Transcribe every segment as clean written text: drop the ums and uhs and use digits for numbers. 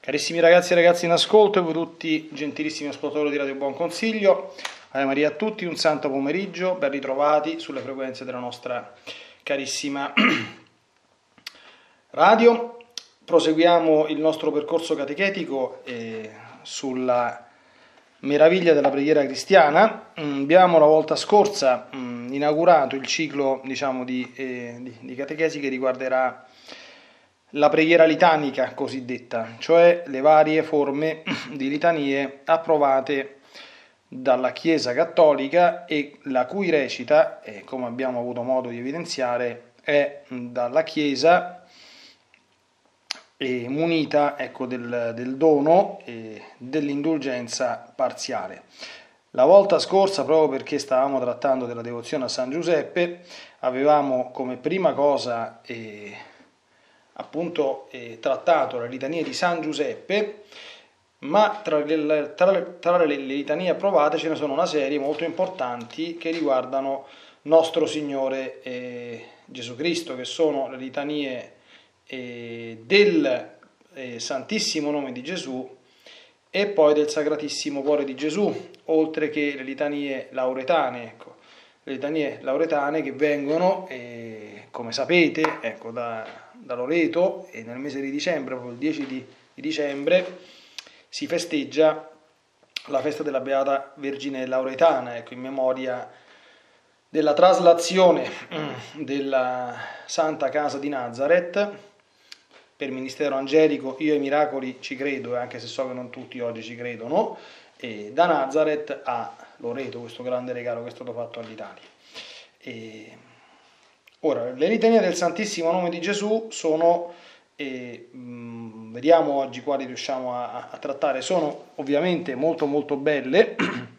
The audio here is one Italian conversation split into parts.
Carissimi ragazzi e ragazze in ascolto e voi tutti gentilissimi ascoltatori di Radio Buon Consiglio, Ave Maria a tutti, un santo pomeriggio, ben ritrovati sulle frequenze della nostra carissima radio. Proseguiamo il nostro percorso catechetico sulla meraviglia della preghiera cristiana. Abbiamo la volta scorsa inaugurato il ciclo di catechesi che riguarderà la preghiera litanica cosiddetta, cioè le varie forme di litanie approvate dalla Chiesa Cattolica e la cui recita, come abbiamo avuto modo di evidenziare, è dalla Chiesa munita del dono e dell'indulgenza parziale. La volta scorsa, proprio perché stavamo trattando della devozione a San Giuseppe, avevamo come prima cosa trattato la litania di San Giuseppe, ma tra le litanie approvate ce ne sono una serie molto importanti che riguardano nostro Signore Gesù Cristo, che sono le litanie del Santissimo Nome di Gesù e poi del Sacratissimo Cuore di Gesù, oltre che le litanie lauretane. Le litanie lauretane che vengono, come sapete, da Loreto, e nel mese di dicembre, proprio il 10 di dicembre, si festeggia la festa della Beata Vergine Lauretana, in memoria della traslazione della Santa Casa di Nazareth. Per ministero angelico io ai miracoli ci credo, anche se so che non tutti oggi ci credono, da Nazareth a Loreto, questo grande regalo che è stato fatto all'Italia. Ora, le litanie del Santissimo Nome di Gesù sono, vediamo oggi quali riusciamo a trattare, sono ovviamente molto molto belle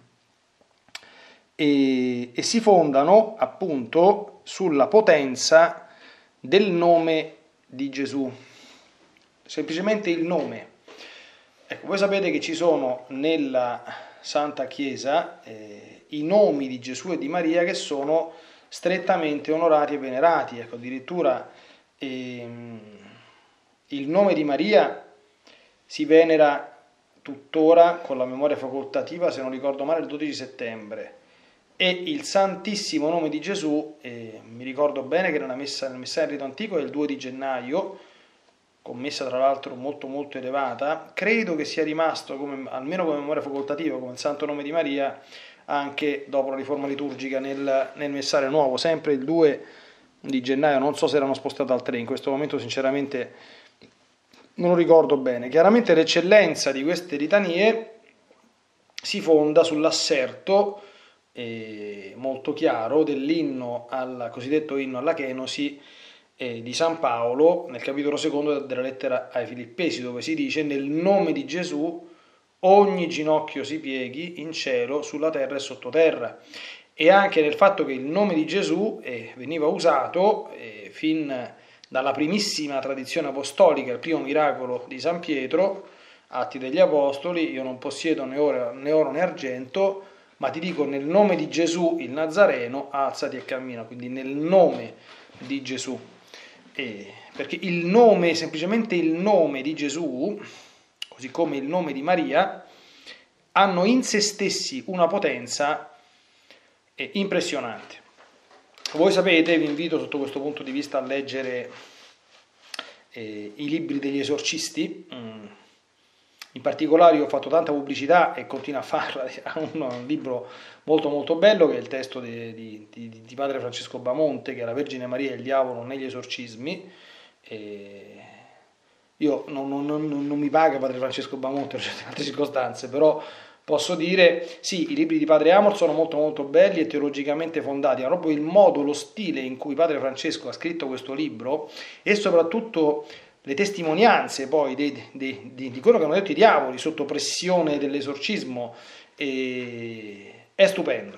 e si fondano appunto sulla potenza del nome di Gesù, semplicemente il nome. Ecco, voi sapete che ci sono nella Santa Chiesa i nomi di Gesù e di Maria che sono strettamente onorati e venerati. Ecco, addirittura il nome di Maria si venera tuttora con la memoria facoltativa, se non ricordo male, il 12 settembre. E il Santissimo Nome di Gesù, mi ricordo bene che nel messaggio rito antico è il 2 di gennaio, con messa tra l'altro molto molto elevata. Credo che sia rimasto, almeno come memoria facoltativa, come il Santo Nome di Maria, anche dopo la riforma liturgica nel messaggio nuovo, sempre il 2 di gennaio, non so se erano spostati al 3, in questo momento sinceramente non lo ricordo bene. Chiaramente l'eccellenza di queste litanie si fonda sull'asserto molto chiaro dell'inno al cosiddetto inno alla Kenosi di San Paolo nel capitolo 2 della lettera ai Filippesi, dove si dice: nel nome di Gesù ogni ginocchio si pieghi in cielo, sulla terra e sottoterra. E anche nel fatto che il nome di Gesù veniva usato fin dalla primissima tradizione apostolica, il primo miracolo di San Pietro, Atti degli Apostoli: io non possiedo né oro né argento, ma ti dico nel nome di Gesù il Nazareno, alzati e cammina. Quindi nel nome di Gesù, perché il nome, semplicemente il nome di Gesù, così come il nome di Maria, hanno in se stessi una potenza impressionante. Voi sapete, vi invito sotto questo punto di vista a leggere i libri degli esorcisti. In particolare io ho fatto tanta pubblicità e continuo a farla a un libro molto molto bello, che è il testo di padre Francesco Bamonte, che è La Vergine Maria e il Diavolo negli esorcismi. Io non mi paga padre Francesco Bamonte per certe altre circostanze, però posso dire, sì, i libri di padre Amor sono molto molto belli e teologicamente fondati, ma proprio il modo, lo stile in cui padre Francesco ha scritto questo libro e soprattutto le testimonianze poi di quello che hanno detto i diavoli sotto pressione dell'esorcismo è stupendo.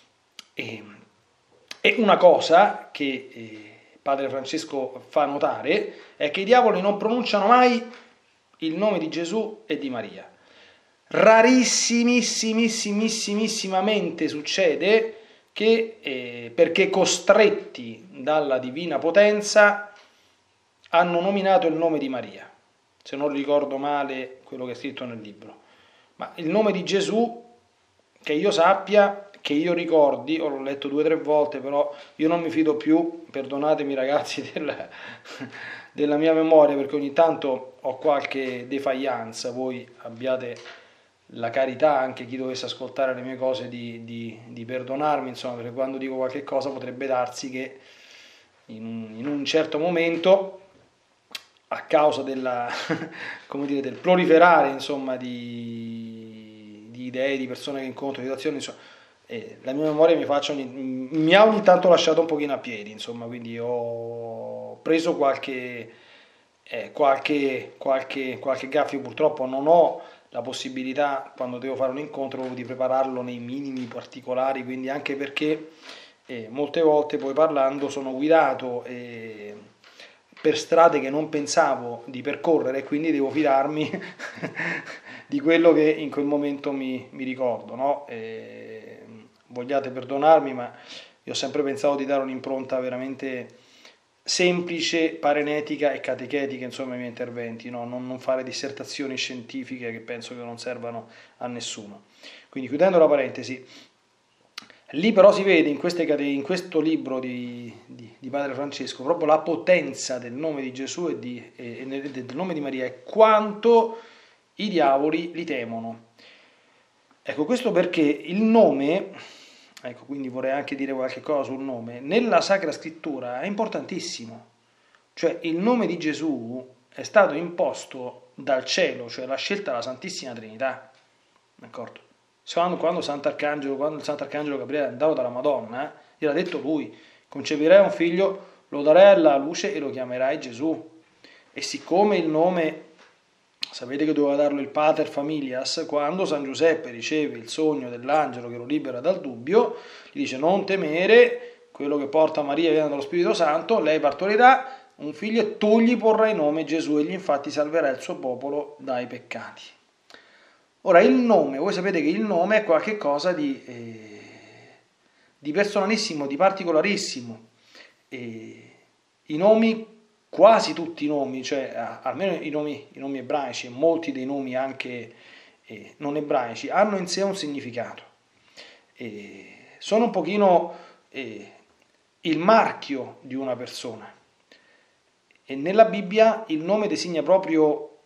E una cosa che padre Francesco fa notare è che i diavoli non pronunciano mai il nome di Gesù e di Maria. Rarissimamente succede che, perché costretti dalla divina potenza, hanno nominato il nome di Maria. se non ricordo male quello che è scritto nel libro. Ma il nome di Gesù, che io sappia, che io ricordi, l'ho letto 2 o 3 volte, però io non mi fido più, perdonatemi ragazzi, della mia memoria, perché ogni tanto ho qualche defiance, voi abbiate la carità, anche chi dovesse ascoltare le mie cose, di perdonarmi, insomma, perché quando dico qualche cosa potrebbe darsi che in un certo momento, a causa come dire, del proliferare, insomma, di idee, di persone che incontro, di situazioni, insomma, la mia memoria mi ha ogni tanto lasciato un pochino a piedi, insomma, quindi ho preso qualche gaffio. Purtroppo non ho la possibilità, quando devo fare un incontro, di prepararlo nei minimi particolari, quindi anche perché molte volte poi parlando sono guidato per strade che non pensavo di percorrere, e quindi devo fidarmi di quello che in quel momento mi ricordo, no? Vogliate perdonarmi, ma io ho sempre pensato di dare un'impronta veramente semplice, parenetica e catechetica, insomma, ai miei interventi, no? Non fare dissertazioni scientifiche che penso che non servano a nessuno. Quindi, chiudendo la parentesi, lì però si vede in questo libro di Padre Francesco proprio la potenza del nome di Gesù e del nome di Maria, e quanto i diavoli li temono. Ecco, questo perché il nome, ecco, quindi vorrei anche dire qualche cosa sul nome, nella Sacra Scrittura è importantissimo. Cioè il nome di Gesù è stato imposto dal cielo, cioè l'ha scelta la Santissima Trinità, d'accordo? Quando il Sant'Arcangelo Gabriele è andato dalla Madonna, gli ha detto lui: concepirai un figlio, lo darai alla luce e lo chiamerai Gesù. E siccome il nome, sapete che doveva darlo il Pater Familias, quando San Giuseppe riceve il sogno dell'angelo che lo libera dal dubbio, gli dice: non temere, quello che porta Maria viene dallo Spirito Santo, lei partorirà un figlio e tu gli porrai nome Gesù, egli infatti salverà il suo popolo dai peccati. Ora, il nome, voi sapete che il nome è qualcosa di personalissimo, di particolarissimo. I nomi, quasi tutti i nomi, cioè almeno i nomi ebraici e molti dei nomi anche non ebraici, hanno in sé un significato. Sono un pochino il marchio di una persona. E nella Bibbia il nome designa proprio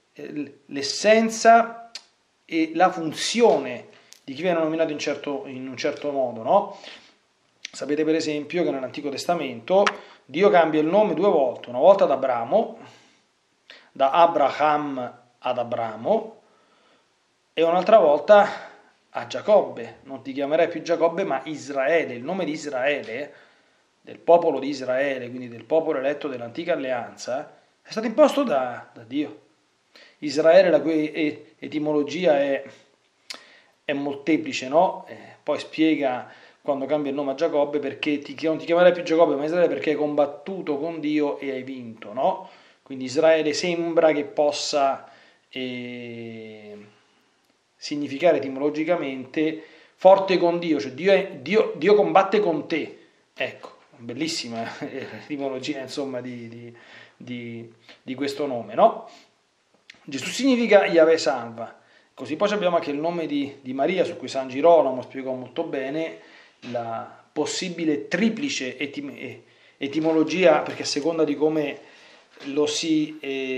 l'essenza e la funzione di chi viene nominato in un certo modo, no? Sapete per esempio che nell'Antico Testamento Dio cambia il nome 2 volte, una volta ad Abramo, da Abraham ad Abramo, e un'altra volta a Giacobbe. Non ti chiamerai più Giacobbe ma Israele. Il nome di Israele, del popolo di Israele, quindi del popolo eletto dell'antica alleanza, è stato imposto da Dio. Israele, la cui etimologia è molteplice, no? Poi spiega, quando cambia il nome a Giacobbe, perché non ti chiamerai più Giacobbe ma Israele, perché hai combattuto con Dio e hai vinto, no? Quindi Israele sembra che possa significare etimologicamente forte con Dio, cioè Dio combatte con te. Ecco, bellissima etimologia, insomma, di questo nome, no? Gesù significa Yahweh salva. Così poi abbiamo anche il nome di Maria, su cui San Girolamo spiegò molto bene la possibile triplice etimologia, perché a seconda di come lo si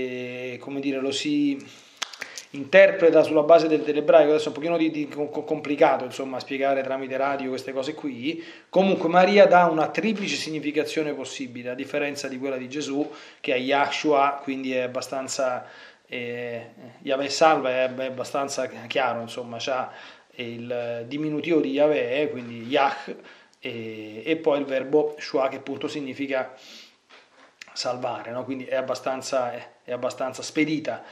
interpreta sulla base dell'ebraico, adesso è un pochino complicato, insomma, spiegare tramite radio queste cose qui. Comunque Maria dà una triplice significazione possibile, a differenza di quella di Gesù, che è Yahshua, quindi è abbastanza Yahweh salva, è abbastanza chiaro, insomma, c'ha il diminutivo di Yahweh, quindi Yah, e poi il verbo Shua, che appunto significa salvare, no? Quindi è abbastanza spedita.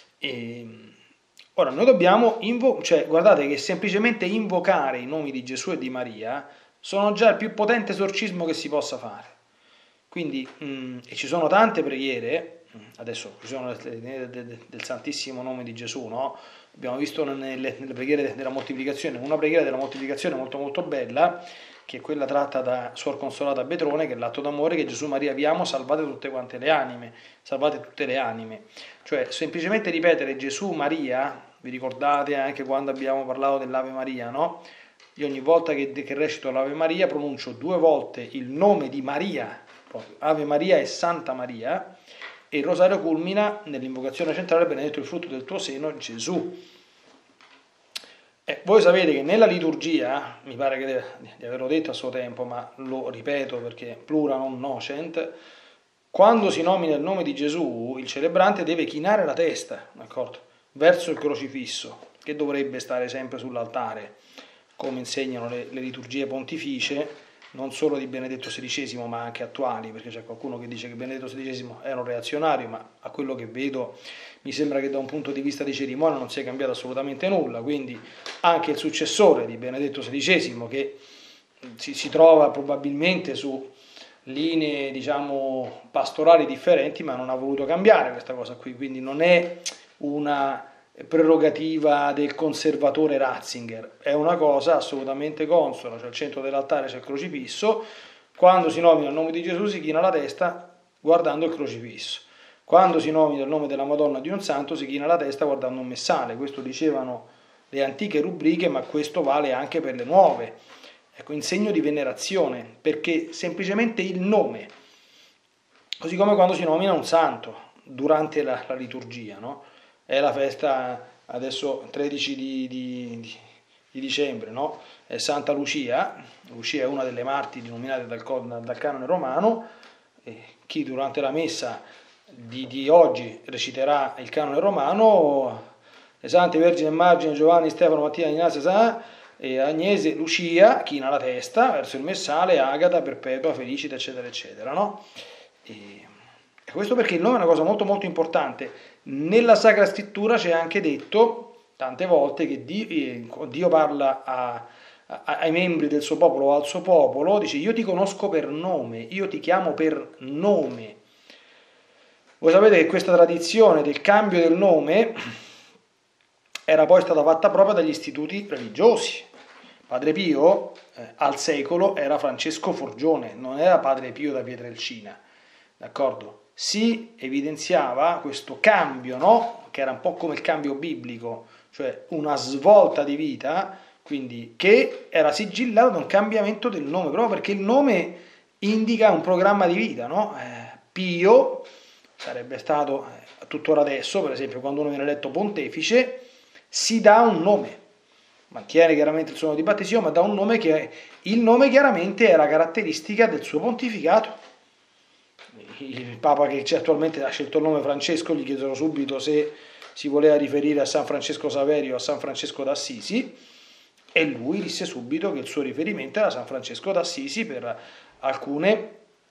Ora noi dobbiamo guardate che semplicemente invocare i nomi di Gesù e di Maria sono già il più potente esorcismo che si possa fare. Quindi e ci sono tante preghiere, adesso ci sono del Santissimo Nome di Gesù, no? Abbiamo visto nelle preghiere della moltiplicazione, una preghiera della moltiplicazione molto molto bella, che è quella tratta da Suor Consolata Betrone, che è l'atto d'amore che Gesù Maria vi amo, salvate tutte quante le anime, salvate tutte le anime. Cioè semplicemente ripetere Gesù Maria, vi ricordate anche quando abbiamo parlato dell'Ave Maria, no? Io ogni volta che recito l'Ave Maria pronuncio 2 volte il nome di Maria, proprio Ave Maria e Santa Maria, e il rosario culmina nell'invocazione centrale: benedetto il frutto del tuo seno, Gesù. Voi sapete che nella liturgia, mi pare di averlo detto a suo tempo, ma lo ripeto perché plura non nocent, quando si nomina il nome di Gesù, il celebrante deve chinare la testa, d'accordo? Verso il crocifisso, che dovrebbe stare sempre sull'altare, come insegnano le liturgie pontificie, non solo di Benedetto XVI ma anche attuali, perché c'è qualcuno che dice che Benedetto XVI era un reazionario, ma a quello che vedo mi sembra che da un punto di vista di cerimonia non sia cambiato assolutamente nulla, quindi anche il successore di Benedetto XVI, che si trova probabilmente su linee, diciamo, pastorali differenti, ma non ha voluto cambiare questa cosa qui, quindi non è una prerogativa del conservatore Ratzinger, è una cosa assolutamente consona, cioè al centro dell'altare c'è il crocifisso, quando si nomina il nome di Gesù si china la testa guardando il crocifisso, quando si nomina il nome della Madonna di un santo si china la testa guardando un messale. Questo dicevano le antiche rubriche, ma questo vale anche per le nuove, ecco, in segno di venerazione, perché semplicemente il nome, così come quando si nomina un santo durante la liturgia, no? È la festa adesso 13 di dicembre, no? È Santa Lucia. Lucia è una delle martiri nominate dal canone romano. Chi durante la messa di oggi reciterà il canone romano: le Sante Vergine Immagine, Giovanni, Stefano, Mattia, Ignazio, e Agnese, Lucia, china la testa verso il messale, Agata, Perpetua, Felicita, eccetera, eccetera, no? E questo perché il nome è una cosa molto molto importante. Nella Sacra Scrittura c'è anche detto tante volte che Dio parla ai membri del suo popolo o al suo popolo, dice: io ti conosco per nome, io ti chiamo per nome. Voi sapete che questa tradizione del cambio del nome era poi stata fatta proprio dagli istituti religiosi. Padre Pio al secolo era Francesco Forgione, non era Padre Pio da Pietrelcina, d'accordo? Si evidenziava questo cambio, no? Che era un po' come il cambio biblico, cioè una svolta di vita, quindi che era sigillato da un cambiamento del nome, proprio perché il nome indica un programma di vita, no? Pio sarebbe stato, tuttora adesso, per esempio, quando uno viene eletto pontefice, si dà un nome, mantiene chiaramente il suo nome di battesimo, ma dà un nome che il nome chiaramente era caratteristica del suo pontificato. Il Papa che attualmente ha scelto il nome Francesco gli chiesero subito se si voleva riferire a San Francesco Saverio o a San Francesco d'Assisi, e lui disse subito che il suo riferimento era San Francesco d'Assisi per alcune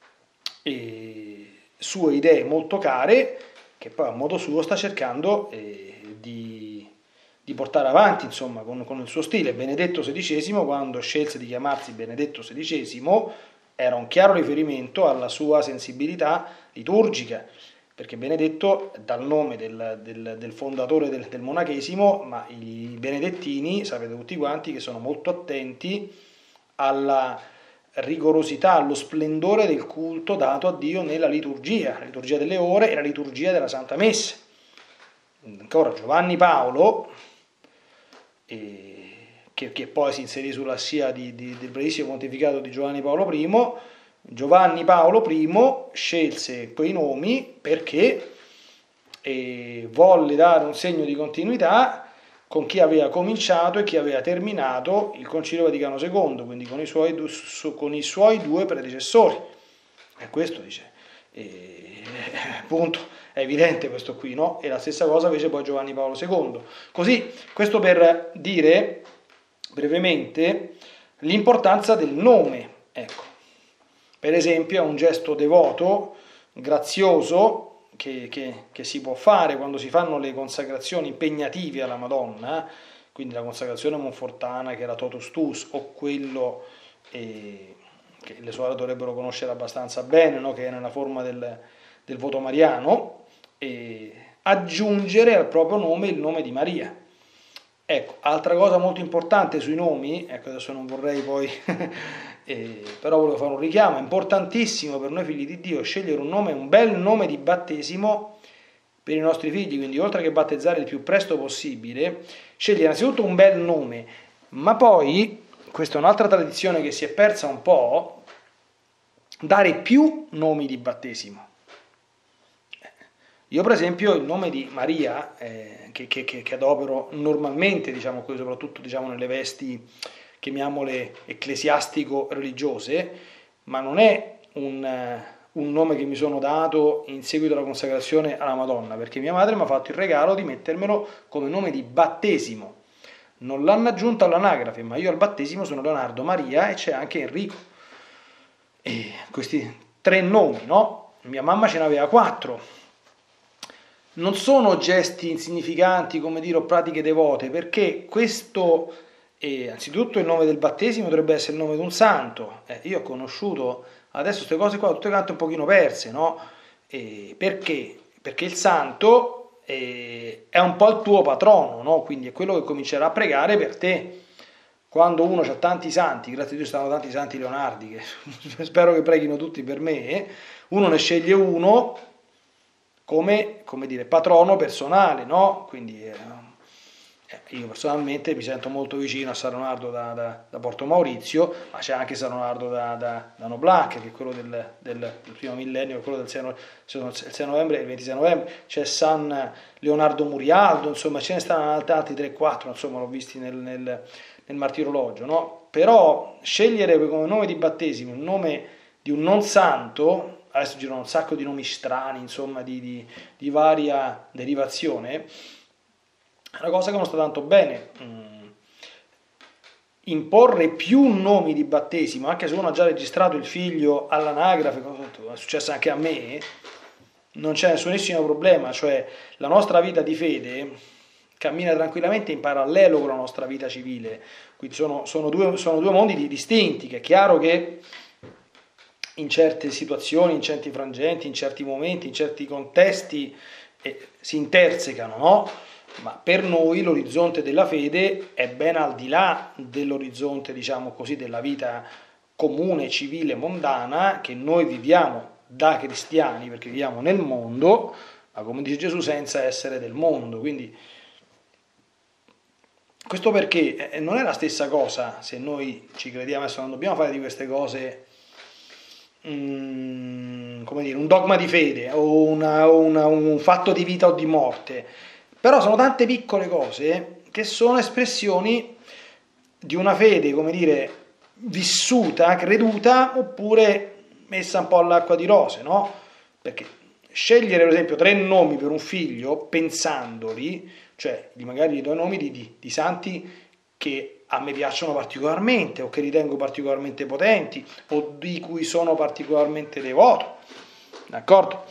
sue idee molto care, che poi a modo suo sta cercando di portare avanti, insomma, con il suo stile. Benedetto XVI, quando scelse di chiamarsi Benedetto XVI, era un chiaro riferimento alla sua sensibilità liturgica, perché Benedetto, dal nome del fondatore del monachesimo, ma i benedettini, sapete tutti quanti, che sono molto attenti alla rigorosità, allo splendore del culto dato a Dio nella liturgia, la liturgia delle ore e la liturgia della Santa Messa. Ancora Giovanni Paolo, che poi si inserì sulla scia del brevissimo pontificato di Giovanni Paolo I, Giovanni Paolo I scelse quei nomi perché volle dare un segno di continuità con chi aveva cominciato e chi aveva terminato il Concilio Vaticano II, quindi con i suoi 2 predecessori. E questo dice, appunto, è evidente questo qui, no? E la stessa cosa fece poi Giovanni Paolo II. Così, questo per dire brevemente l'importanza del nome, ecco. Per esempio è un gesto devoto, grazioso, che si può fare quando si fanno le consacrazioni impegnative alla Madonna, quindi la consacrazione monfortana che era Totus Tuus, o quello che le suore dovrebbero conoscere abbastanza bene, no? Che è nella forma del voto mariano, aggiungere al proprio nome il nome di Maria. Ecco, altra cosa molto importante sui nomi, ecco, adesso non vorrei poi però volevo fare un richiamo, è importantissimo per noi figli di Dio scegliere un nome, un bel nome di battesimo per i nostri figli, quindi oltre che battezzare il più presto possibile, scegliere innanzitutto un bel nome, ma poi, questa è un'altra tradizione che si è persa un po', dare più nomi di battesimo. Io per esempio il nome di Maria, che adopero normalmente, diciamo, soprattutto diciamo, nelle vesti, chiamiamole ecclesiastico-religiose, ma non è un nome che mi sono dato in seguito alla consacrazione alla Madonna, perché mia madre mi ha fatto il regalo di mettermelo come nome di battesimo. Non l'hanno aggiunto all'anagrafe, ma io al battesimo sono Leonardo Maria e c'è anche Enrico. E questi 3 nomi, no? Mia mamma ce n'aveva 4. Non sono gesti insignificanti, come dire, o pratiche devote, perché questo, anzitutto il nome del battesimo dovrebbe essere il nome di un santo. Io ho conosciuto adesso queste cose qua tutte quante un pochino perse, no? Perché? Perché il santo è un po' il tuo patrono, no? Quindi è quello che comincerà a pregare per te. Quando uno ha tanti santi, grazie a Dio stanno tanti santi Leonardi, che spero che preghino tutti per me, uno ne sceglie uno come dire, patrono personale, no? Quindi io personalmente mi sento molto vicino a San Leonardo da Porto Maurizio, ma c'è anche San Leonardo da Noblac, che è quello del primo millennio, quello del 6 novembre e il 26 novembre, c'è San Leonardo Murialdo, insomma ce ne stanno altri 3-4, insomma l'ho visti nel martirologio, no? Però scegliere come nome di battesimo il nome di un non santo, adesso girano un sacco di nomi strani, insomma, di varia derivazione, è una cosa che non sta tanto bene. Imporre più nomi di battesimo, anche se uno ha già registrato il figlio all'anagrafe, è successo anche a me, non c'è nessunissimo problema, cioè la nostra vita di fede cammina tranquillamente in parallelo con la nostra vita civile, quindi sono due mondi distinti, che è chiaro che in certe situazioni, in certi frangenti, in certi momenti, in certi contesti si intersecano, no? Ma per noi l'orizzonte della fede è ben al di là dell'orizzonte, diciamo così, della vita comune, civile, mondana, che noi viviamo da cristiani, perché viviamo nel mondo, ma come dice Gesù, senza essere del mondo. Quindi questo perché non è la stessa cosa se noi ci crediamo, adesso non dobbiamo fare di queste cose come dire, un dogma di fede o un fatto di vita o di morte, però sono tante piccole cose che sono espressioni di una fede, come dire, vissuta, creduta, oppure messa un po' all'acqua di rose, no? Perché scegliere per esempio 3 nomi per un figlio pensandoli, cioè magari 2 nomi di santi che a me piacciono particolarmente o che ritengo particolarmente potenti o di cui sono particolarmente devoto, d'accordo?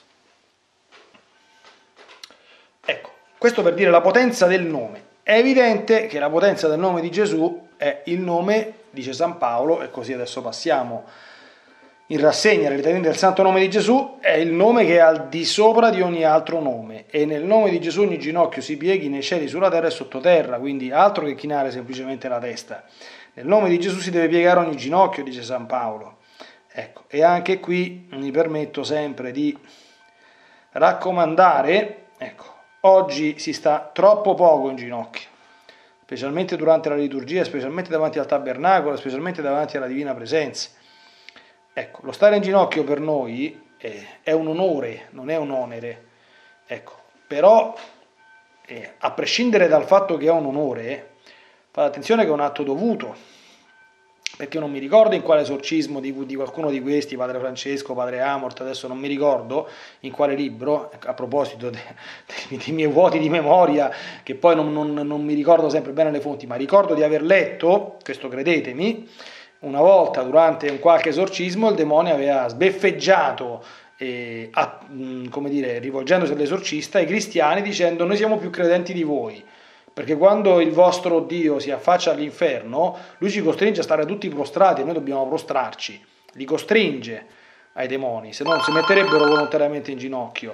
Ecco, questo per dire la potenza del nome. È evidente che la potenza del nome di Gesù è il nome, dice San Paolo, e così adesso passiamo in rassegna le litanie del santo nome di Gesù, è il nome che è al di sopra di ogni altro nome, e nel nome di Gesù ogni ginocchio si pieghi nei cieli, sulla terra e sottoterra, quindi altro che chinare semplicemente la testa. Nel nome di Gesù si deve piegare ogni ginocchio, dice San Paolo. Ecco, e anche qui mi permetto sempre di raccomandare, ecco, oggi si sta troppo poco in ginocchio, specialmente durante la liturgia, specialmente davanti al tabernacolo, specialmente davanti alla divina presenza. Ecco, lo stare in ginocchio per noi è un onore, non è un onere. Ecco, però, a prescindere dal fatto che è un onore, fate attenzione che è un atto dovuto, perché io non mi ricordo in quale esorcismo di qualcuno di questi, Padre Francesco, Padre Amort, adesso non mi ricordo in quale libro, a proposito dei miei vuoti di memoria, che poi non mi ricordo sempre bene le fonti, ma ricordo di aver letto, questo credetemi, una volta durante un qualche esorcismo il demonio aveva sbeffeggiato, come dire, rivolgendosi all'esorcista, i cristiani dicendo: noi siamo più credenti di voi, perché quando il vostro Dio si affaccia all'inferno, lui ci costringe a stare tutti prostrati e noi dobbiamo prostrarci, li costringe ai demoni, se no non si metterebbero volontariamente in ginocchio.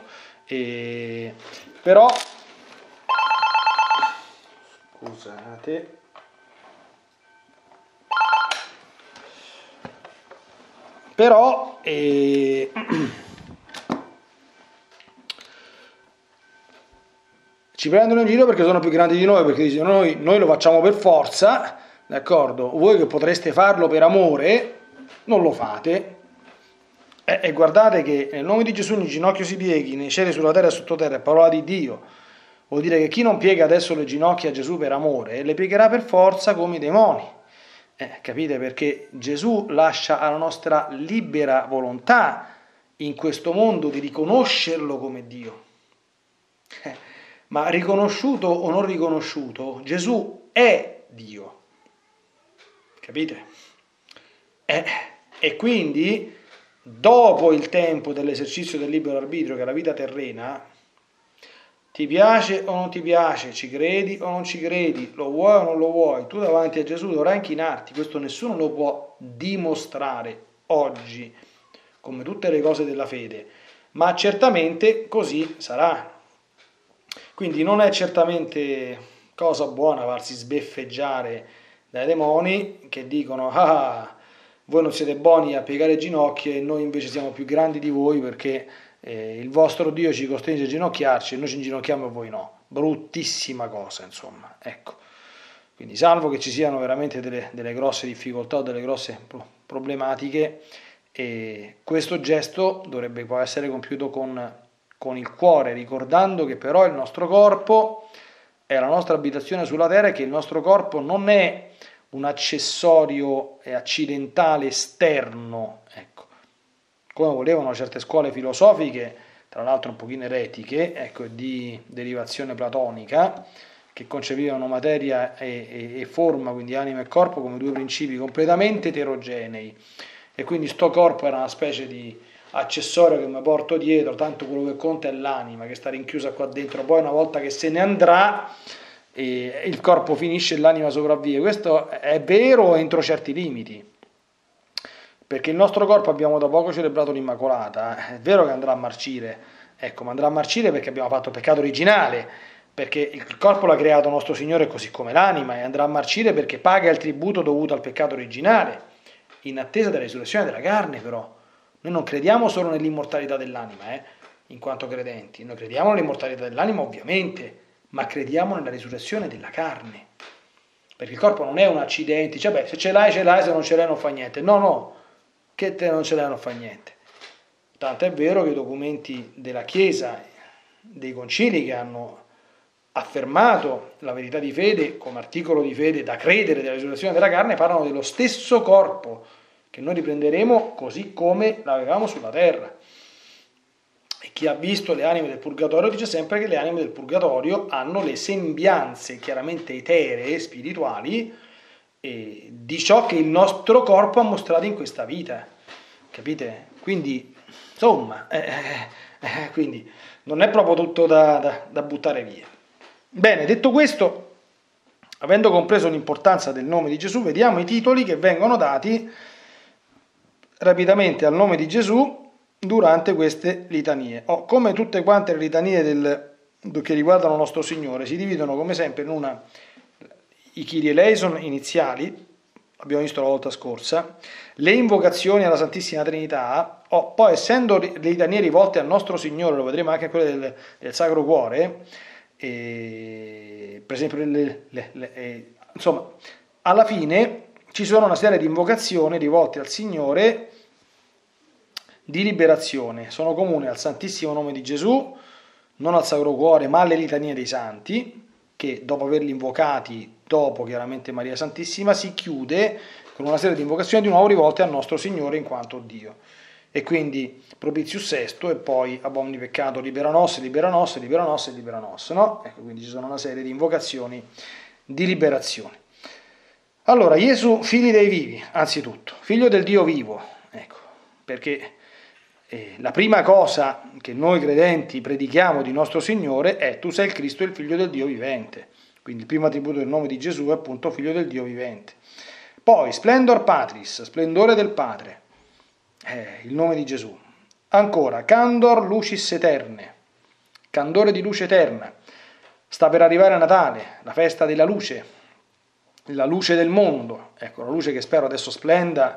Però, scusate, Però ci prendono in giro perché sono più grandi di noi, perché dicono noi lo facciamo per forza, d'accordo? Voi che potreste farlo per amore, non lo fate. E guardate che nel nome di Gesù ogni ginocchio si pieghi, nei cieli, sulla terra e sottoterra, è parola di Dio. Vuol dire che chi non piega adesso le ginocchia a Gesù per amore, le piegherà per forza come i demoni. Capite? Perché Gesù lascia alla nostra libera volontà in questo mondo di riconoscerlo come Dio. Ma riconosciuto o non riconosciuto, Gesù è Dio. Capite? E quindi, dopo il tempo dell'esercizio del libero arbitrio, che è la vita terrena, ti piace o non ti piace, ci credi o non ci credi, lo vuoi o non lo vuoi, tu davanti a Gesù dovrai inchinarti. Questo nessuno lo può dimostrare oggi, come tutte le cose della fede, ma certamente così sarà. Quindi non è certamente cosa buona farsi sbeffeggiare dai demoni che dicono voi non siete buoni a piegare ginocchia e noi invece siamo più grandi di voi perché il vostro Dio ci costringe a ginocchiarci e noi ci inginocchiamo e voi no. Bruttissima cosa, insomma. Ecco. Quindi salvo che ci siano veramente delle grosse difficoltà o delle grosse problematiche, questo gesto dovrebbe poi essere compiuto con il cuore, ricordando che però il nostro corpo è la nostra abitazione sulla terra e che il nostro corpo non è un accessorio accidentale esterno, ecco, come volevano certe scuole filosofiche, tra l'altro un pochino eretiche, ecco, di derivazione platonica, che concepivano materia e forma, quindi anima e corpo, come due principi completamente eterogenei, e quindi sto corpo era una specie di accessorio che mi porto dietro, tanto quello che conta è l'anima che sta rinchiusa qua dentro, poi una volta che se ne andrà il corpo finisce e l'anima sopravvive. Questo è vero entro certi limiti, perché il nostro corpo, abbiamo da poco celebrato l'Immacolata, è vero che andrà a marcire, ecco, ma andrà a marcire perché abbiamo fatto peccato originale, perché il corpo l'ha creato nostro Signore così come l'anima, e andrà a marcire perché paga il tributo dovuto al peccato originale, in attesa della risurrezione della carne. Però noi non crediamo solo nell'immortalità dell'anima, in quanto credenti, noi crediamo nell'immortalità dell'anima ovviamente, ma crediamo nella risurrezione della carne, perché il corpo non è un accidente, cioè beh, se ce l'hai, se non ce l'hai non fa niente, no, che te non ce l'hai non fa niente. Tanto è vero che i documenti della Chiesa, dei concili che hanno affermato la verità di fede come articolo di fede da credere della risurrezione della carne, parlano dello stesso corpo che noi riprenderemo così come l'avevamo sulla terra. E chi ha visto le anime del purgatorio dice sempre che le anime del purgatorio hanno le sembianze chiaramente eteree, spirituali, di ciò che il nostro corpo ha mostrato in questa vita. Capite? Quindi, insomma, quindi non è proprio tutto da buttare via. Bene, detto questo, avendo compreso l'importanza del nome di Gesù, vediamo i titoli che vengono dati rapidamente al nome di Gesù durante queste litanie. Come tutte quante le litanie che riguardano nostro Signore, si dividono come sempre in i Kyrie eleison iniziali, abbiamo visto la volta scorsa, le invocazioni alla Santissima Trinità, poi essendo le litanie rivolte al nostro Signore, lo vedremo anche quelle del Sacro Cuore, per esempio insomma, alla fine ci sono una serie di invocazioni rivolte al Signore di liberazione, sono comuni al Santissimo Nome di Gesù, non al Sacro Cuore, ma alle litanie dei santi, che dopo averli invocati, dopo chiaramente Maria Santissima, si chiude con una serie di invocazioni di nuovo rivolte al nostro Signore in quanto Dio. E quindi Propitius Sesto e poi ab omni peccato, libera nos, libera nos, libera nos e libera nos, no? Ecco, quindi ci sono una serie di invocazioni di liberazione. Allora, Gesù, figli dei vivi, anzitutto, figlio del Dio vivo, ecco, perché la prima cosa che noi credenti predichiamo di nostro Signore è: tu sei il Cristo, il figlio del Dio vivente. Quindi il primo attributo del nome di Gesù è appunto figlio del Dio vivente. Poi splendor patris, splendore del Padre, il nome di Gesù. Ancora, candor lucis eterne, candore di luce eterna. Sta per arrivare a Natale, la festa della luce, la luce del mondo. Ecco, la luce che spero adesso splenda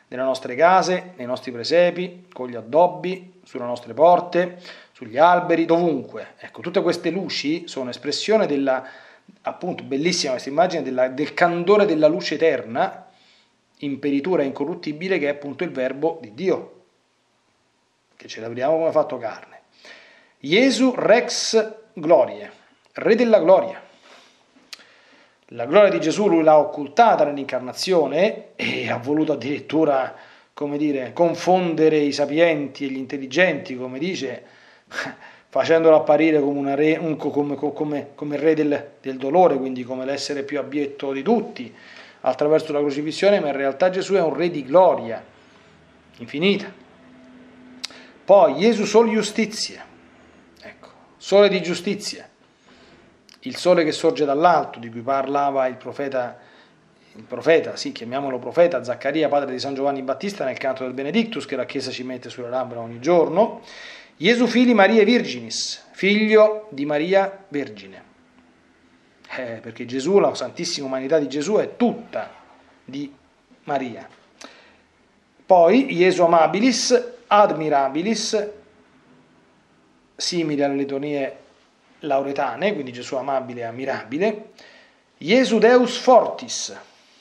nelle nostre case, nei nostri presepi, con gli addobbi, sulle nostre porte, sugli alberi, dovunque. Ecco, tutte queste luci sono espressione della, appunto, bellissima questa immagine, del candore della luce eterna, imperitura incorruttibile, che è appunto il Verbo di Dio, che celebriamo come fatto carne. Gesù Rex Gloriae, Re della gloria. La gloria di Gesù lui l'ha occultata nell'incarnazione e ha voluto addirittura, come dire, confondere i sapienti e gli intelligenti, come dice, facendolo apparire come, come il re del dolore, quindi come l'essere più abietto di tutti, attraverso la crocifissione, ma in realtà Gesù è un re di gloria infinita. Poi Gesù Sol Justitia, ecco, sole di giustizia, il sole che sorge dall'alto, di cui parlava il profeta, sì, chiamiamolo profeta, Zaccaria, padre di San Giovanni Battista, nel canto del Benedictus, che la Chiesa ci mette sulle labbra ogni giorno. Gesù Fili Maria Virginis, figlio di Maria Vergine. Perché Gesù, la santissima umanità di Gesù, è tutta di Maria. Poi Gesù Amabilis, Admirabilis, simile alle letonie lauretane, quindi Gesù amabile e ammirabile. Gesù Deus Fortis,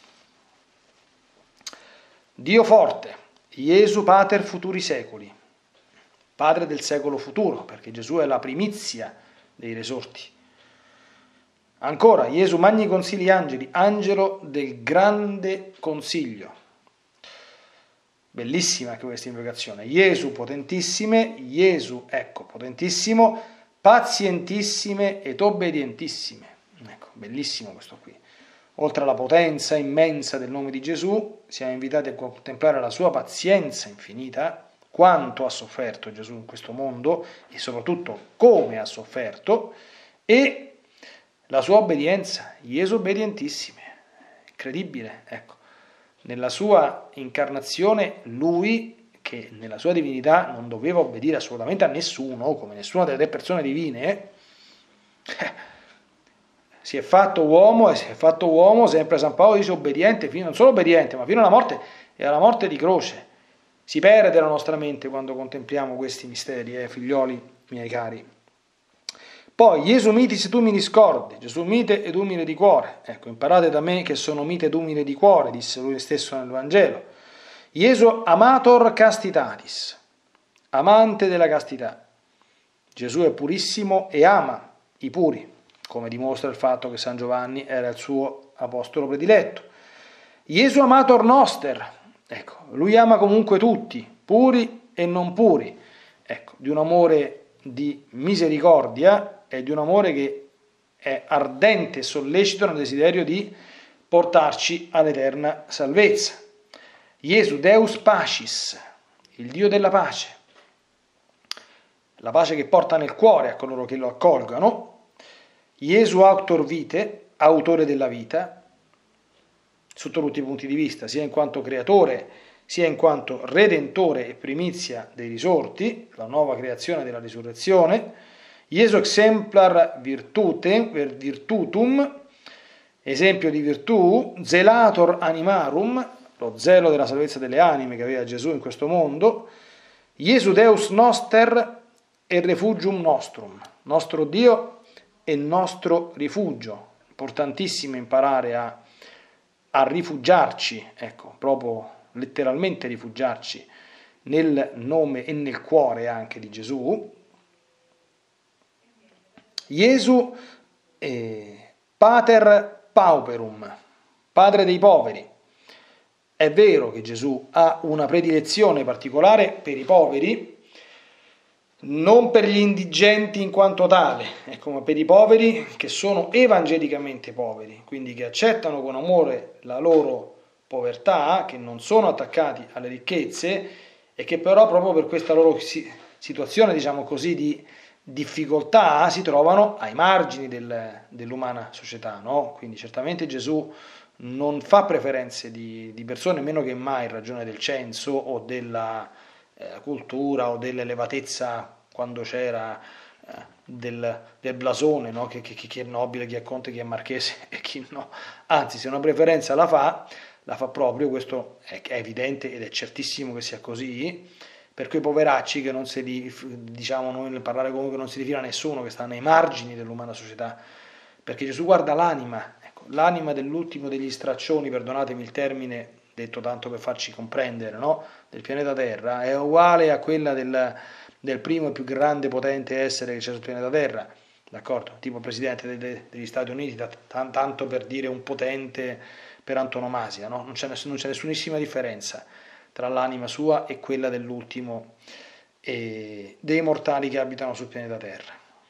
Dio forte. Gesù Pater Futuri Secoli, Padre del secolo futuro, perché Gesù è la primizia dei resorti. Ancora, Gesù Magni Consili Angeli, angelo del grande consiglio. Bellissima anche questa invocazione. Gesù potentissime, Gesù, ecco, potentissimo, pazientissime ed obbedientissime. Ecco, bellissimo questo qui. Oltre alla potenza immensa del nome di Gesù, siamo invitati a contemplare la sua pazienza infinita, quanto ha sofferto Gesù in questo mondo e soprattutto come ha sofferto, e la sua obbedienza, Gesù obbedientissime, incredibile, ecco. Nella sua incarnazione lui, che nella sua divinità non doveva obbedire assolutamente a nessuno, come nessuna delle tre persone divine, si è fatto uomo e si è fatto uomo, sempre San Paolo dice obbediente, non solo obbediente, ma fino alla morte e alla morte di croce. Si perde la nostra mente quando contempliamo questi misteri, figlioli miei cari. Poi, Gesù mitis tu mi discordi, Gesù mite ed umile di cuore. Ecco, imparate da me che sono mite ed umile di cuore, disse lui stesso nel Vangelo. Gesù amator castitatis, amante della castità. Gesù è purissimo e ama i puri, come dimostra il fatto che San Giovanni era il suo apostolo prediletto. Gesù amator noster, ecco, lui ama comunque tutti, puri e non puri, ecco, di un amore di misericordia e di un amore che è ardente e sollecito nel desiderio di portarci all'eterna salvezza. Gesù Deus Pacis, il Dio della pace, la pace che porta nel cuore a coloro che lo accolgano. Gesù Autor Vitae, autore della vita, sotto tutti i punti di vista, sia in quanto creatore, sia in quanto redentore e primizia dei risorti, la nuova creazione della risurrezione. Gesù exemplar virtutum, esempio di virtù, zelator animarum, lo zelo della salvezza delle anime che aveva Gesù in questo mondo. Gesù Deus noster e refugium nostrum, nostro Dio e nostro rifugio. Importantissimo imparare a rifugiarci, ecco, proprio letteralmente rifugiarci nel nome e nel cuore anche di Gesù. Gesù Pater Pauperum, padre dei poveri. È vero che Gesù ha una predilezione particolare per i poveri, non per gli indigenti in quanto tale, ecco, ma per i poveri che sono evangelicamente poveri, quindi che accettano con amore la loro povertà, che non sono attaccati alle ricchezze e che però proprio per questa loro situazione, diciamo così, di difficoltà si trovano ai margini dell'umana società, no? Quindi certamente Gesù non fa preferenze di persone, meno che mai in ragione del censo o della cultura o dell'elevatezza quando c'era del blasone, no? Chi è nobile, chi è conte, chi è marchese e chi no. Anzi, se una preferenza la fa, la fa proprio, questo è evidente ed è certissimo che sia così, per quei poveracci che non si, diciamo noi nel parlare comunque non si rifila a nessuno, che sta nei margini dell'umana società, perché Gesù guarda l'anima, ecco, l'anima dell'ultimo degli straccioni, perdonatemi il termine, detto tanto per farci comprendere, no? Del pianeta Terra, è uguale a quella del primo e più grande potente essere che c'è sul pianeta Terra, d'accordo? Tipo presidente degli Stati Uniti, tanto per dire un potente per antonomasia, no? Non c'è nessunissima differenza tra l'anima sua e quella dell'ultimo dei mortali che abitano sul pianeta Terra.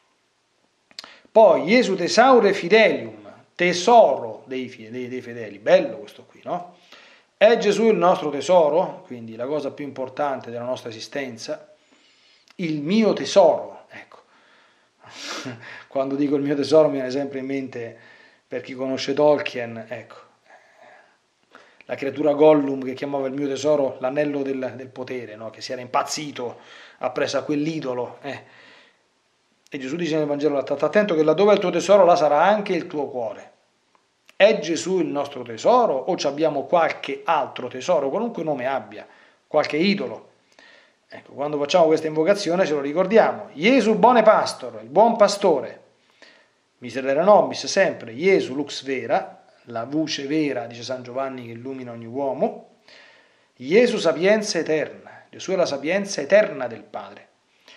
Poi Iesu thesaure fidelium, tesoro dei fedeli, bello questo qui, no? È Gesù il nostro tesoro, quindi la cosa più importante della nostra esistenza, il mio tesoro, ecco. Quando dico il mio tesoro mi viene sempre in mente, per chi conosce Tolkien, ecco, la creatura Gollum che chiamava il mio tesoro l'anello del potere, no? Che si era impazzito appresso a quell'idolo. E Gesù dice nel Vangelo, state attento che laddove è il tuo tesoro là sarà anche il tuo cuore. È Gesù il nostro tesoro o abbiamo qualche altro tesoro, qualunque nome abbia, qualche idolo? Ecco, quando facciamo questa invocazione ce lo ricordiamo. Gesù bone pastor, il buon pastore. Miserere nobis sempre, Gesù lux vera, la voce vera, dice San Giovanni, che illumina ogni uomo. Gesù sapienza eterna, Gesù è la sapienza eterna del Padre,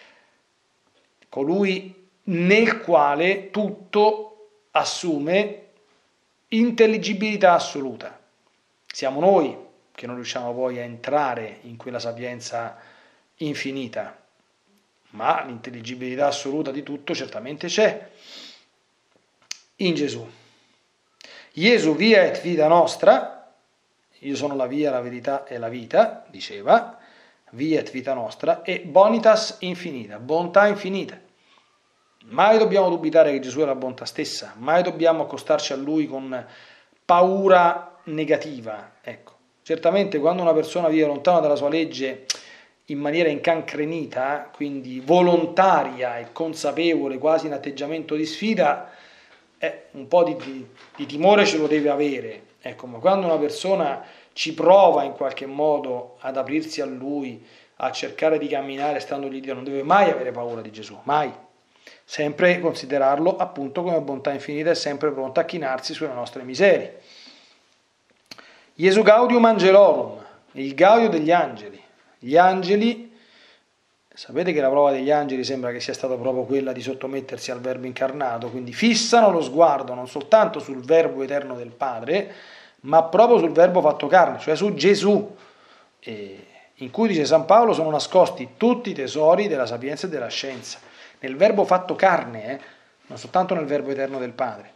colui nel quale tutto assume intelligibilità assoluta. Siamo noi che non riusciamo poi a entrare in quella sapienza infinita, ma l'intelligibilità assoluta di tutto certamente c'è in Gesù. Gesù via et vita nostra, io sono la via, la verità e la vita, diceva, via et vita nostra, e bonitas infinita, bontà infinita. Mai dobbiamo dubitare che Gesù è la bontà stessa, mai dobbiamo accostarci a Lui con paura negativa. Ecco, certamente quando una persona vive lontano dalla sua legge in maniera incancrenita, quindi volontaria e consapevole, quasi in atteggiamento di sfida, un po' di timore ce lo deve avere. Ecco, ma quando una persona ci prova in qualche modo ad aprirsi a Lui, a cercare di camminare standogli Dio, non deve mai avere paura di Gesù, mai. Sempre considerarlo appunto come bontà infinita e sempre pronta a chinarsi sulle nostre miserie. Jesu Gaudium Angelorum, il gaudio degli angeli. Gli angeli, sapete che la prova degli angeli sembra che sia stata proprio quella di sottomettersi al Verbo incarnato, quindi fissano lo sguardo non soltanto sul Verbo eterno del Padre, ma proprio sul Verbo fatto carne, cioè su Gesù, in cui, dice San Paolo, sono nascosti tutti i tesori della sapienza e della scienza. Nel Verbo fatto carne, non soltanto nel Verbo eterno del Padre.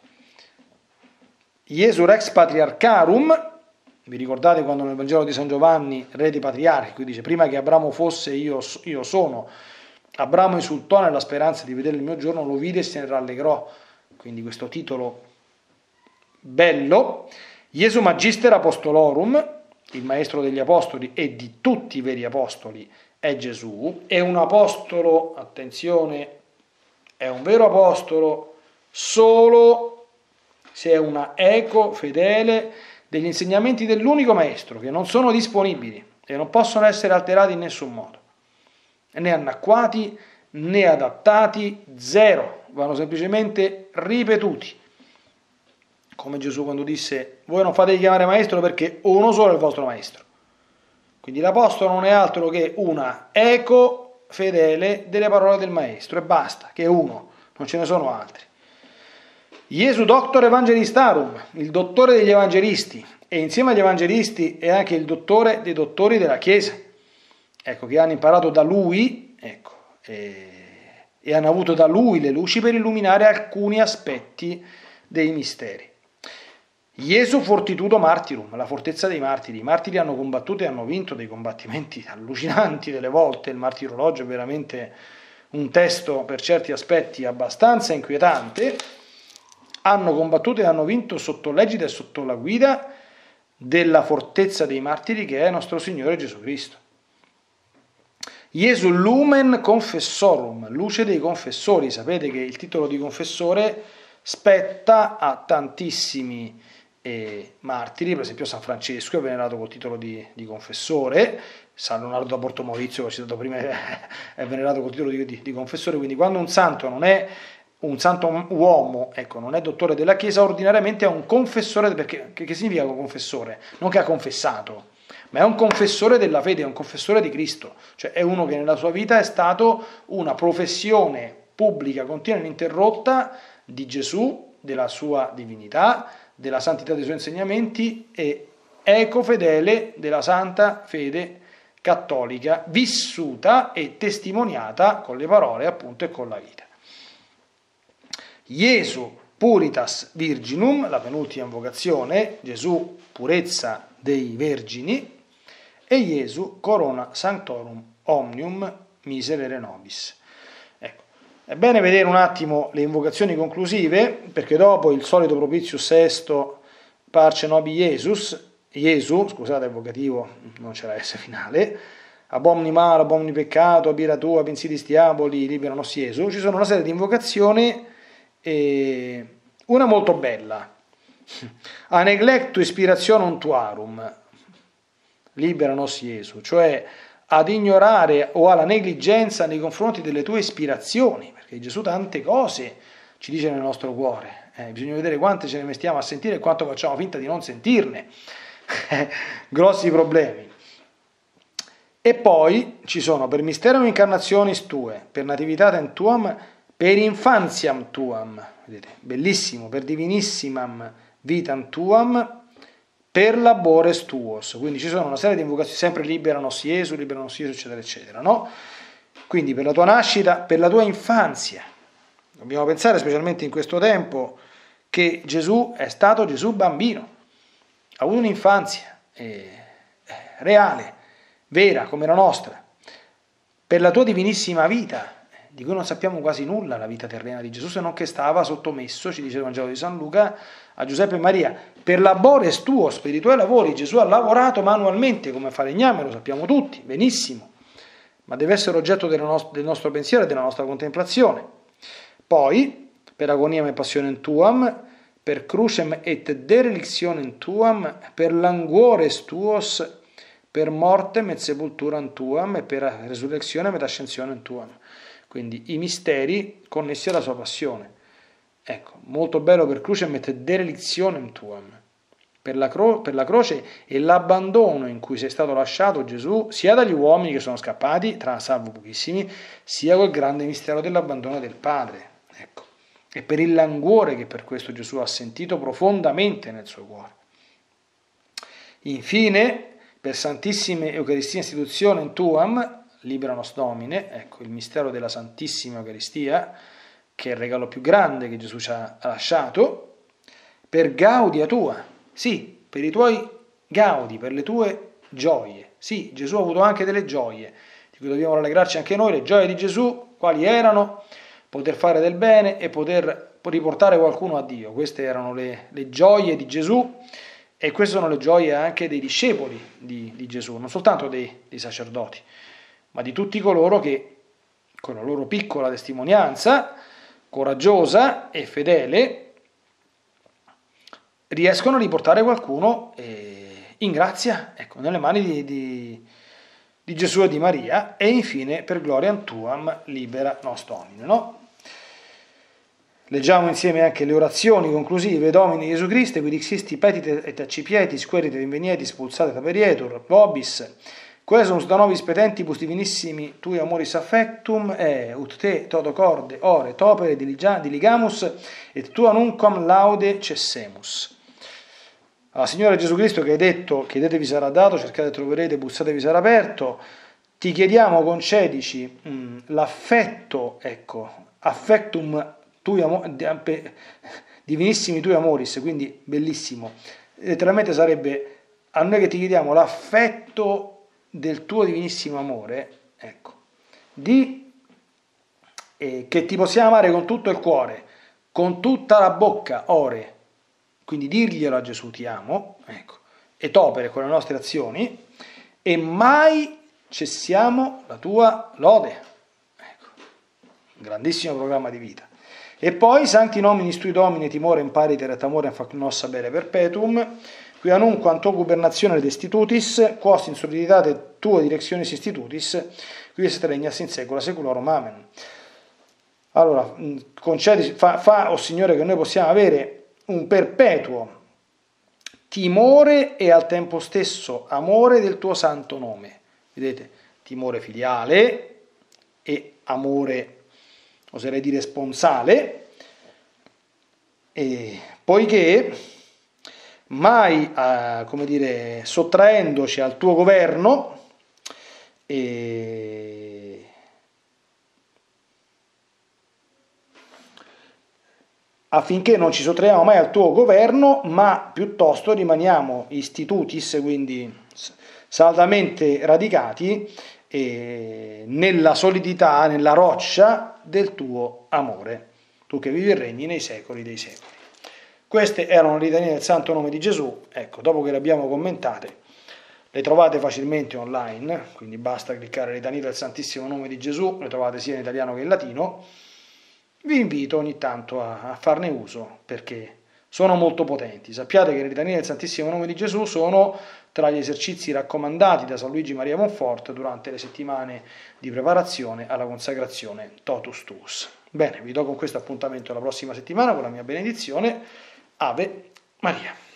Iesu Rex Patriarcharum, vi ricordate quando nel Vangelo di San Giovanni, re dei patriarchi, qui dice, prima che Abramo fosse io sono, Abramo esultò nella speranza di vedere il mio giorno, lo vide e se ne rallegrò, quindi questo titolo bello. Iesu Magister Apostolorum, il maestro degli apostoli e di tutti i veri apostoli, è Gesù, è un apostolo, attenzione, è un vero apostolo solo se è una eco fedele degli insegnamenti dell'unico maestro, che non sono disponibili e non possono essere alterati in nessun modo, né annacquati né adattati, zero, vanno semplicemente ripetuti, come Gesù quando disse, voi non fatevi chiamare maestro perché uno solo è il vostro maestro. Quindi l'apostolo non è altro che una eco fedele delle parole del maestro e basta, che è uno, non ce ne sono altri. Iesu Doctor Evangelistarum, il dottore degli evangelisti, e insieme agli evangelisti è anche il dottore dei dottori della Chiesa, ecco, che hanno imparato da lui, ecco, e hanno avuto da lui le luci per illuminare alcuni aspetti dei misteri. Iesu Fortitudo Martyrum, la fortezza dei martiri. I martiri hanno combattuto e hanno vinto dei combattimenti allucinanti delle volte, il martirologio è veramente un testo per certi aspetti abbastanza inquietante, hanno combattuto e hanno vinto sotto l'egida e sotto la guida della fortezza dei martiri che è nostro Signore Gesù Cristo. Iesu Lumen Confessorum, luce dei confessori. Sapete che il titolo di confessore spetta a tantissimi e martiri. Per esempio San Francesco è venerato col titolo di confessore, San Leonardo da Porto Maurizio, che ho citato prima, è venerato col titolo di confessore. Quindi quando un santo non è un santo uomo, ecco, non è dottore della Chiesa, ordinariamente è un confessore. Perché che significa un confessore? Non che ha confessato, ma è un confessore della fede, è un confessore di Cristo, cioè è uno che nella sua vita è stato una professione pubblica continua e ininterrotta di Gesù, della sua divinità, della santità dei suoi insegnamenti, e eco fedele della santa fede cattolica, vissuta e testimoniata con le parole, appunto, e con la vita. Iesu puritas virginum, la penultima invocazione, Gesù purezza dei vergini, e Iesu corona sanctorum omnium miserere nobis. Ecco. È bene vedere un attimo le invocazioni conclusive, perché dopo il solito propitius sesto, parce nobi Gesù, scusate, il vocativo non c'era S finale, abomni male, abomni peccato, abira tua, pensiris diaboli, libera nos Gesù, ci sono una serie di invocazioni, una molto bella, a neglectu ispirationum tuarum, libera nos Gesù, cioè ad ignorare o alla negligenza nei confronti delle tue ispirazioni, perché Gesù tante cose ci dice nel nostro cuore, bisogna vedere quante ce ne mettiamo a sentire e quanto facciamo finta di non sentirne, grossi problemi. E poi ci sono per misterum incarnationis tue, per nativitatem tuam, per infantiam tuam, vedete, bellissimo, per divinissimam vitam tuam, per labores tuos. Quindi ci sono una serie di invocazioni, sempre libera nos Gesù, eccetera, eccetera, no? Quindi per la tua nascita, per la tua infanzia. Dobbiamo pensare, specialmente in questo tempo, che Gesù è stato Gesù bambino, ha avuto un'infanzia reale, vera, come la nostra, per la tua divinissima vita, di cui non sappiamo quasi nulla, la vita terrena di Gesù, se non che stava sottomesso, ci dice il Vangelo di San Luca, a Giuseppe e Maria. Per labores tuos, per i tuoi lavori, Gesù ha lavorato manualmente come falegname, lo sappiamo tutti, benissimo, ma deve essere oggetto del nostro pensiero e della nostra contemplazione. Poi, per agoniam e passionem tuam, per crucem et derelictionem tuam, per languores tuos, per mortem et sepulturam tuam, e per resurrectionem et ascensionem tuam. Quindi i misteri connessi alla sua passione. Ecco, molto bello, per crucem et derelictionem tuam, per la croce e l'abbandono in cui sei stato lasciato, Gesù, sia dagli uomini che sono scappati, tra salvo pochissimi, sia col grande mistero dell'abbandono del Padre. Ecco. E per il languore che per questo Gesù ha sentito profondamente nel suo cuore. Infine, per santissime Eucaristia institutionem tuam, libera nos Domine, ecco il mistero della Santissima Eucaristia, che è il regalo più grande che Gesù ci ha lasciato, per gaudia tua, sì, per i tuoi gaudi, per le tue gioie. Sì, Gesù ha avuto anche delle gioie, di cui dobbiamo rallegrarci anche noi. Le gioie di Gesù, quali erano? Poter fare del bene e poter riportare qualcuno a Dio. Queste erano le gioie di Gesù, e queste sono le gioie anche dei discepoli di Gesù, non soltanto dei sacerdoti, ma di tutti coloro che, con la loro piccola testimonianza, coraggiosa e fedele, riescono a riportare qualcuno in grazia, ecco, nelle mani di Gesù e di Maria. E infine, per gloriam tuam, libera nos Domine, no? Leggiamo insieme anche le orazioni conclusive. Domini Gesù Christe, quid existi petite et accipietis, querite invenietis pulsate taperietur, vobis, quesum da nobis petentibus divinissimi tui amoris affectum, ut te toto corde, ore, topere, diligamus, et tua nunquam laude cessemus. Allora, Signore Gesù Cristo, che hai detto, chiedete vi sarà dato, cercate e troverete, bussate vi sarà aperto, ti chiediamo, concedici l'affetto, ecco, affectum divinissimi tui amoris, quindi bellissimo, letteralmente sarebbe a noi che ti chiediamo l'affetto del tuo divinissimo amore, ecco, che ti possiamo amare con tutto il cuore, con tutta la bocca, ore, quindi dirglielo a Gesù, ti amo, ecco, et opere con le nostre azioni, e mai cessiamo la tua lode, ecco, un grandissimo programma di vita. E poi sancti nominis tui Domine timore impariter et amore fac nos sapere perpetuum, quia nunc quanto gubernazione destitutis, quos in soliditate tua directionis institutis, qui est regnas in secula seculorum. Amen. Allora, concedi, fa, o Signore, che noi possiamo avere un perpetuo timore e al tempo stesso amore del tuo santo nome. Vedete, timore filiale e amore, oserei dire, sponsale, e poiché mai, come dire, sottraendoci al tuo governo, affinché non ci sottraiamo mai al tuo governo, ma piuttosto rimaniamo istitutis, quindi saldamente radicati nella solidità, nella roccia del tuo amore, tu che vivi e regni nei secoli dei secoli. Queste erano le litanie del santo nome di Gesù. Ecco, dopo che le abbiamo commentate, le trovate facilmente online, quindi basta cliccare litanie del santissimo nome di Gesù, le trovate sia in italiano che in latino. Vi invito ogni tanto a farne uso, perché sono molto potenti. Sappiate che le litanie del santissimo nome di Gesù sono tra gli esercizi raccomandati da San Luigi Maria Monfort durante le settimane di preparazione alla consacrazione Totus Tuus. Bene, vi do con questo appuntamento la prossima settimana con la mia benedizione. Ave Maria.